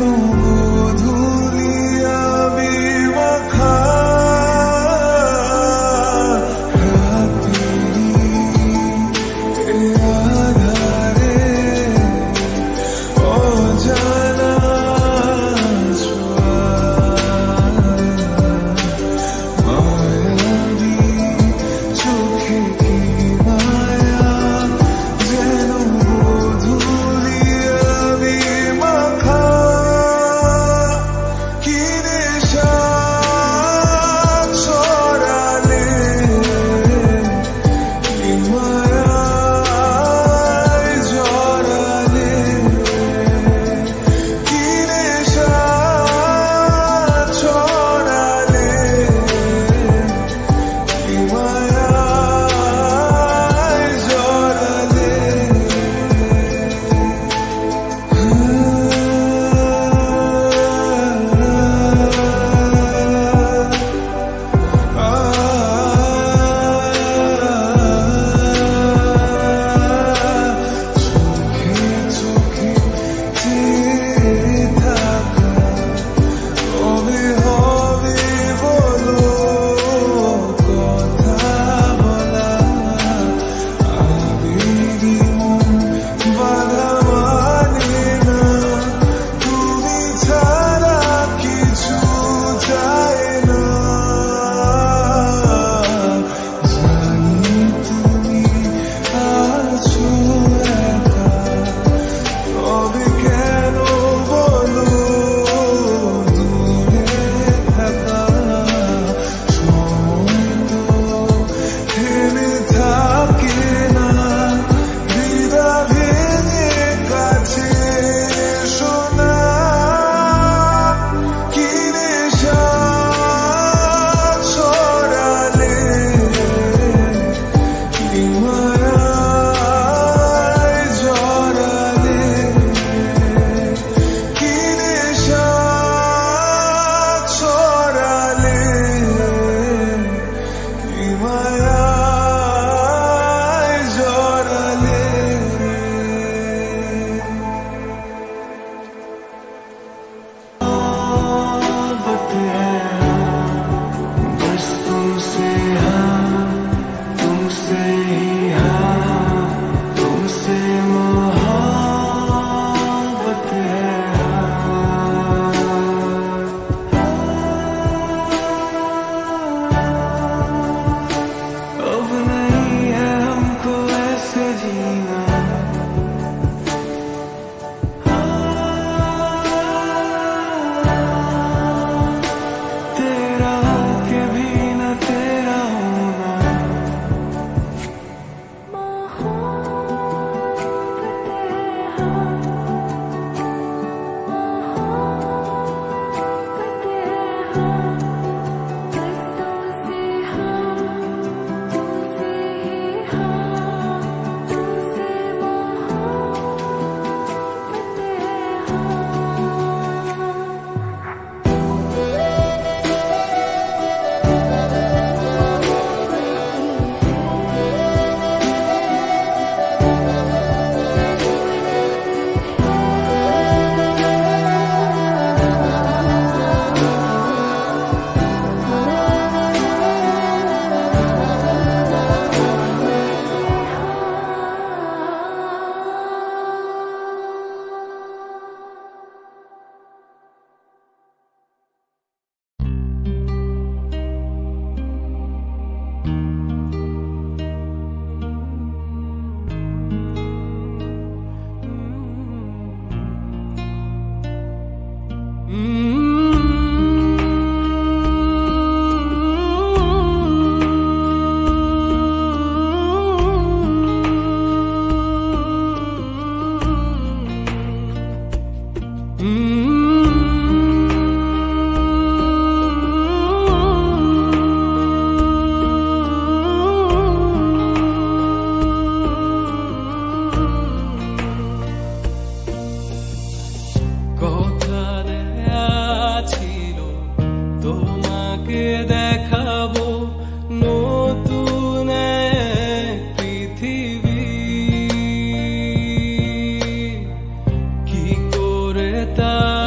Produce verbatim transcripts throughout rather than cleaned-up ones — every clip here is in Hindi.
ता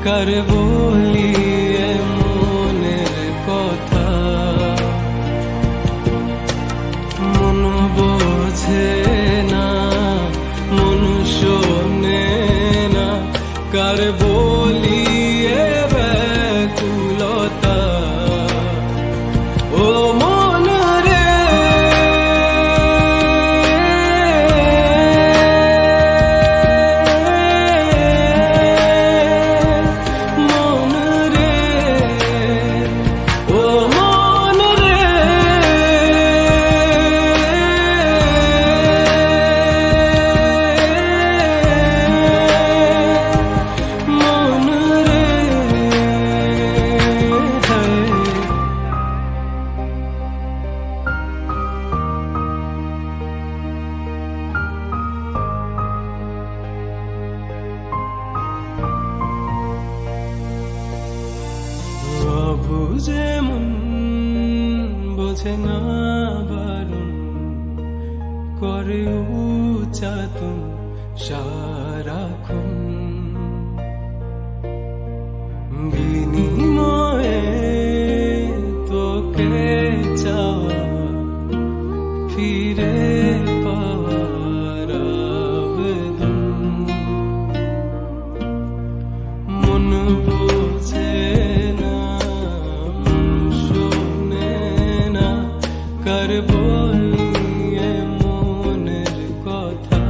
कर बोली ए মনের কথা মন বোঝে না মন শোনে না कर बोली ए ব্যাকুলতা ও মন রে মন রে ও মন রে মন রে বুঝে মন বোঝে না বারণ করে উচাতন সারাক্ষণ বিনিময়ে তোকে চাওয়া ফিরে পাওয়ার আবেদন মন বোঝে না कर बोली ए মনের কথা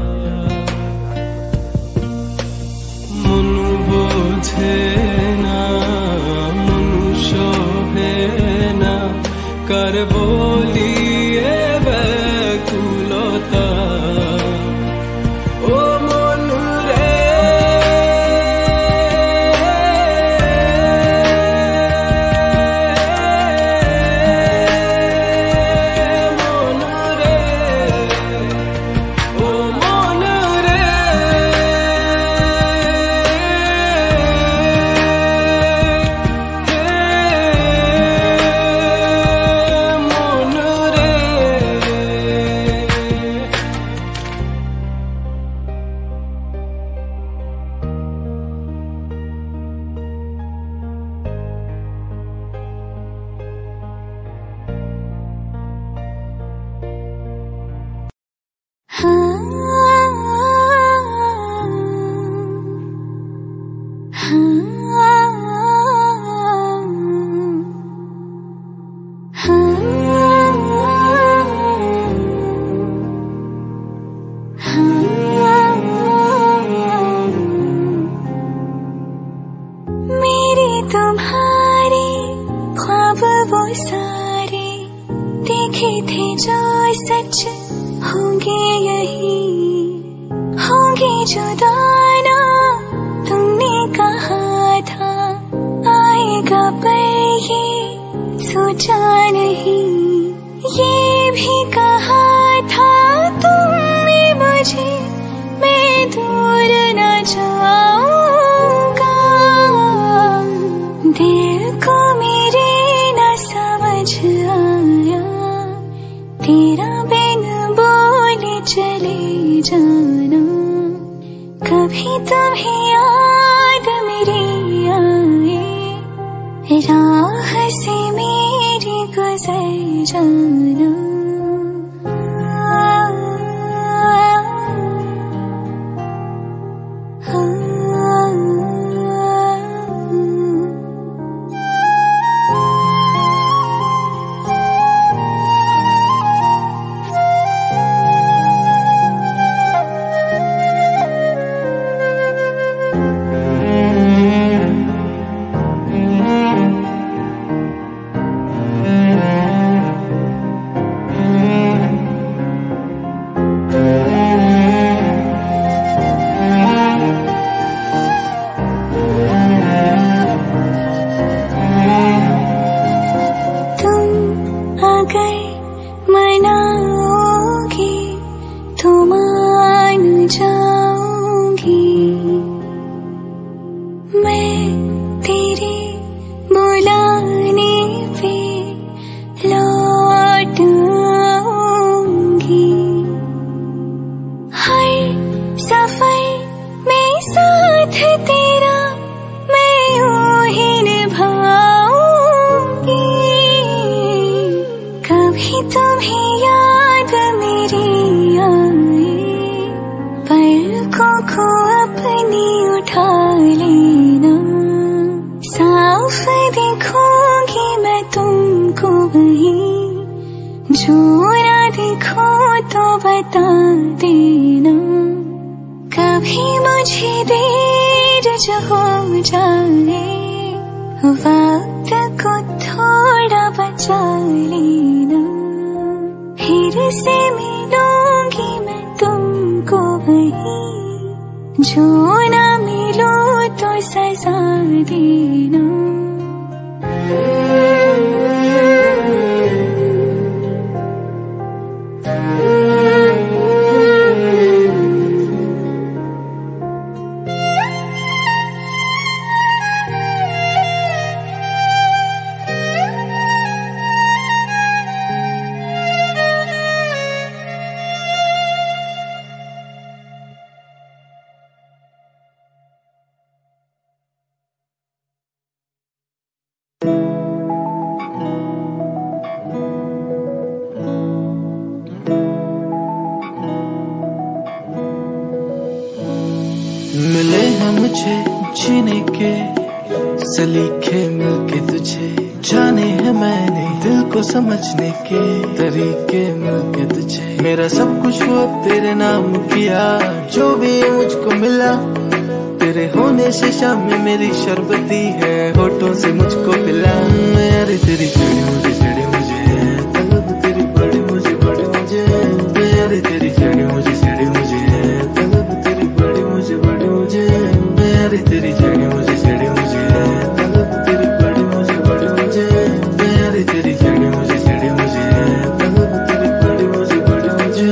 মন বোঝে না মন শোভে না कर बोली ए ব্যাকুলতা ও মন রে मेरे तुम्हारे ख्वाब वो सारे देखे थे जो सच होंगे यही होंगे जो दाना तुमने कहा था आएगा पर ये सोचा नहीं ये भी कहा था तुमने मुझे मैं दूर न जाऊंगा दिल को मेरे न समझ आया तेरा बिन बोले चले जाना कभी तुम्हें याद मेरी आए राह से मेरी गुजर जाना उठूं तो बता देना, कभी मुझे देर जो हो जाए, वक्त को थोड़ा बचा लेना। फिर से मिलूंगी मैं तुमको वही, जो ना मिलूं तो सजा देना। मिले हैं मुझे जीने के सलीखे, मिलके तुझे जाने हैं मैंने दिल को समझने के तरीके, मिलके तुझे मेरा सब कुछ वो अब तेरे नाम किया। जो भी मुझको मिला तेरे होने से शाम में मेरी शरबती है, होठों से मुझको पिला। मेरी तेरी चढ़ी मुझे चढ़ी मुझे तलब तेरी बड़ी मुझे बड़ी मुझे, मेरी तेरी चढ़ी मुझे चढ़ी मुझे तलब तेरी बड़ी मुझे बड़ी मुझे, मेरी तेरी चढ़ी मुझे चढ़ी मुझे तलब तेरी बड़ी मुझे बड़ी मुझे, मेरी तेरी चढ़ी मुझे चढ़ी मुझे तलब तेरी बड़ी मुझे बड़ी मुझे।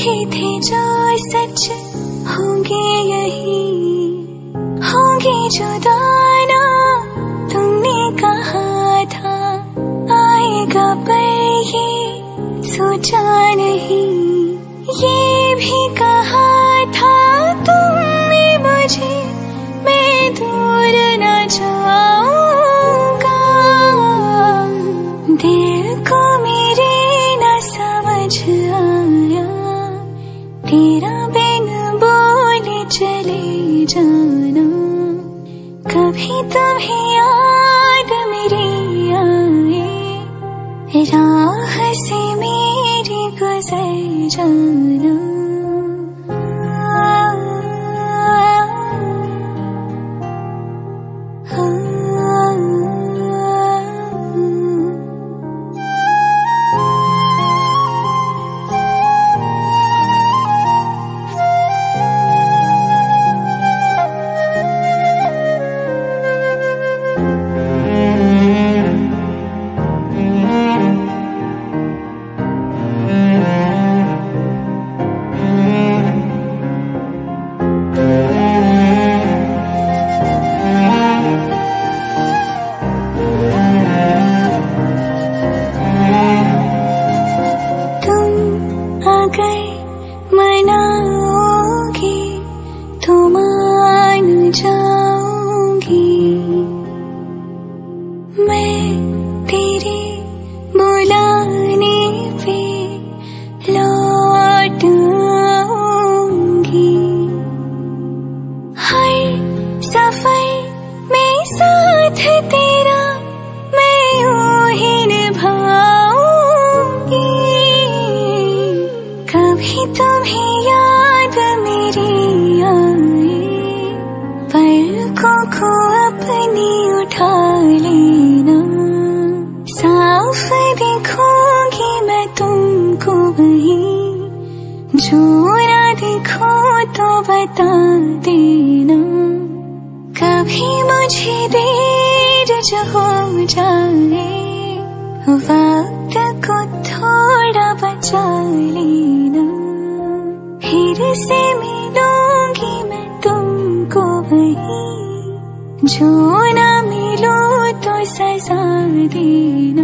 लिखे थे जो सच होंगे यही, होंगे जुदाना तुमने कहा था, आएगा पर ये सोचा नहीं। ये भी कहा था तुमने मुझे मैं दूर न जाऊंगा, दिल को मेरे न समझ आया, तेरा बिन बोले चले जाना। कभी तुम्हें याद मेरी आए, राह से मेरी गुजर जाना। मनाओगे तो मान जाऊंगी, मैं तेरे बुलाने पे लौट आऊंगी। हर सफर में साथ तेरा मैं यूं ही निभाऊंगी। कभी तुम्हें याद मेरी आए, पलकों को अपनी उठा लेना। साफ देखूंगी मैं तुमको वहीं, जो ना देखो तो बता देना। कभी मुझे देर जो हो जाए, वक्त को थोड़ा बचा लेना। फिर से मिलूंगी मैं तुमको वहीं, जो ना मिलो तो सजा देना।